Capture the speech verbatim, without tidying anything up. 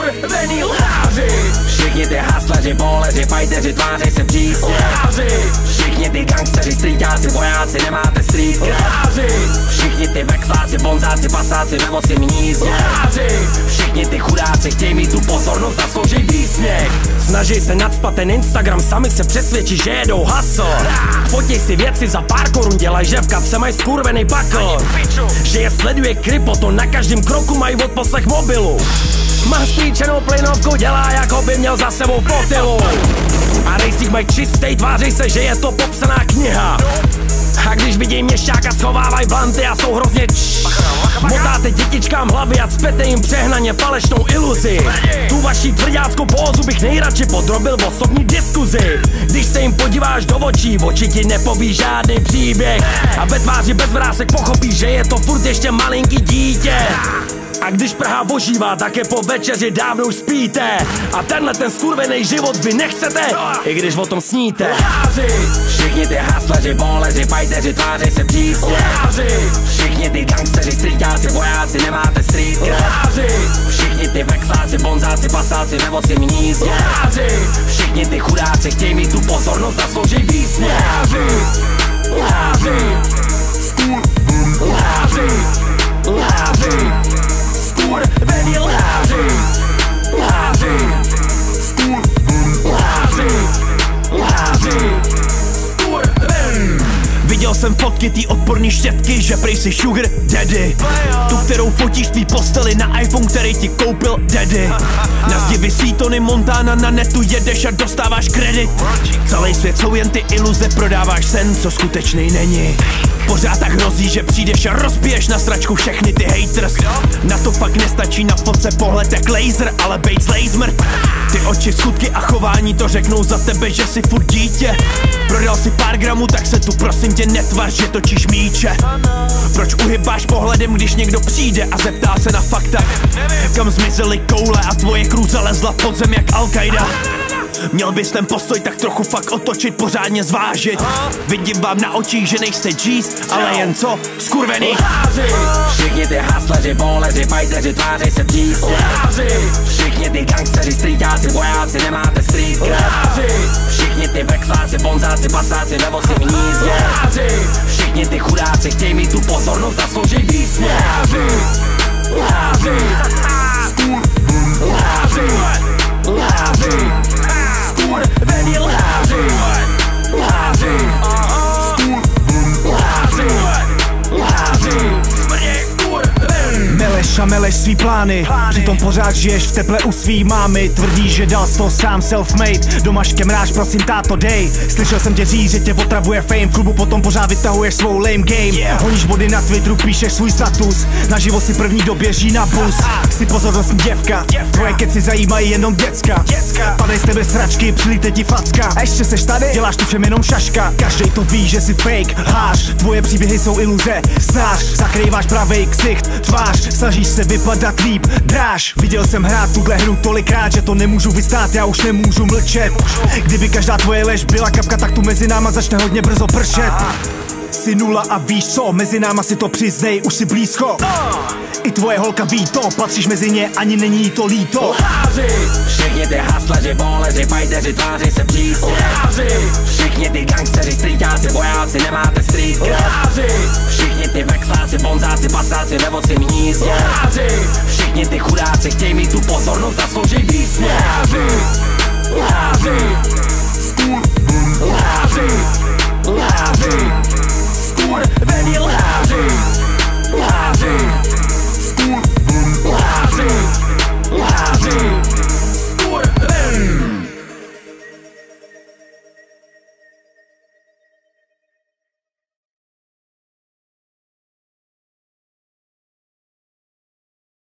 skurvený lháři. Všichni ty haslaři, bowleři, fajteři, tvářej se přísně lháři. Všichni ty gangsteři, streetáci, vojáci, nemáte street lháři. Všichni ty vexláci, bonzáci, pasáci, nebo si mnízně lháři. Všichni ty chudáci, chtějí mít tu pozornost, zasloužej výsměch. Snaží se nacpat ten Instagram, sami se přesvědčí, že jedou hustle. Fotěj si věci za pár korun, dělaj, že v kapse mají skurvený bakl. Že je sleduje krypo, to na každém kroku mají odposlech mobilu. Má spíčenou plynovku, dělá jako by měl za sebou fotilu. A rejsík mají čistej, tváří se, že je to popsaná kniha. A když vidí měšťáka, schovávaj blanty a jsou hrozně čš. Motáte dětičkám hlavy a cpete jim přehnaně falešnou iluzi. Tu vaši tvrďáckou pózu bych nejradši podrobil v osobní diskuzi. Když se jim podíváš do očí, v oči ti nepoví žádný příběh. A ve tváři bez vrásek pochopíš, že je to furt ještě malinký dítě. A když Praha ožívá, tak je po večeři dávno už spíte. A tenhle ten skurvený život vy nechcete, i když o tom sníte. Lháři. Všichni ty haslaři, bowleři, fajteři, tvářej se přísně lháři. Všichni ty gangsteři, streetáci, vojáci, nemáte street lháři. Všichni ty vexláci, bonzáci, pasáci, nebo si mnízně lháři. Všichni ty chudáci, chtějí mít tu pozornost, zasloužej výsměch. Lháři. Lháři. Lháři. Lháři. Skurvený lháři. Lháři. Lháři. Lháři. Skurvený. Viděl jsem fotky tý odporný štětky, že prej si sugar daddy. Tu, kterou fotíš tvý posteli na iPhone, který ti koupil daddy. Na zdi visí Tony Montana, na netu jedeš a dostáváš kredit. Celý svět jsou jen ty iluze, prodáváš sen, co skutečný není. Pořád tak hrozí, že přijdeš a rozbiješ na sračku všechny ty haters. Na to fakt nestačí na fotce pohled jak laser, ale bejt zlejzmrt. Ty oči, skutky a chování to řeknou za tebe, že jsi furt dítě. Prodal si pár gramů, tak se tu prosím tě netvař, že točíš míče. Proč uhybáš pohledem, když někdo přijde a zeptá se na fakta? Kam zmizely koule a tvoje krůze lezla pod zem jak Al-Qaida? Měl bys ten postoj tak trochu fakt otočit, pořádně zvážit. Vidím vám na očích, že nejste G's, ale jen co? Skurvený lháři. Všichni ty haslaři, bowleři, fajteři, tvářej se přísně lháři. Všichni ty gangsteři, streetáci, vojáci, nemáte street lháři. Všichni ty vexláci, bonzáci, pasáci, nebo si mnízně lháři. Všichni ty chudáci, chtějí mít tu pozornost, zasloužej výsměch. Lháři. Lháři. Lháři. Lháři. Skurvený lháři. Lháři. Lháři. Lháři. Meleš a meleš svý plány, přitom pořád žiješ v teple u svý mámy. Tvrdíš, že dal z toho sám self-made, doma škemráš, prosím táto dej. Slyšel jsem tě říct, že tě otravuje fame, v klubu potom pořád vytahuješ svou lame game. Honíš body na Twitteru, píšeš svůj status, naživo si první doběží na bus. Jsi pozornostní děvka, tvoje keci zajímají jenom děcka. Padej z tebe sračky, přilíte ti facka. A ještě seš tady, děláš tu všem jenom šaška. Každej to ví, že jsi fake, hář, tvoje příběhy jsou iluze. Snář, zakrýváš pravej ksicht, tvář, snažíš se vypadat líp, dráž. Viděl jsem hrát tuhle hru tolikrát, že to nemůžu vystát, já už nemůžu mlčet. Kdyby každá tvoje lež byla kapka, tak tu mezi náma začne hodně brzo pršet. Jsi nula a víš co, mezi náma si to přiznej, už si blízko. I tvoje holka ví to, patříš mezi ně, ani není jí to líto. Lháři. Všichni ty haslaři, bowleři, fajteři, tvářej se přísně lháři. Všichni ty gangsteři, streetáci, vojáci, nemáte street lháři. Všichni ty vexláci, bonzáci, pasáci, nebo si mnízně lháři. Všichni ty chudáci, chtějí mít tu pozornost, zasloužej výsměch. Lháři. Lháři. Lháři.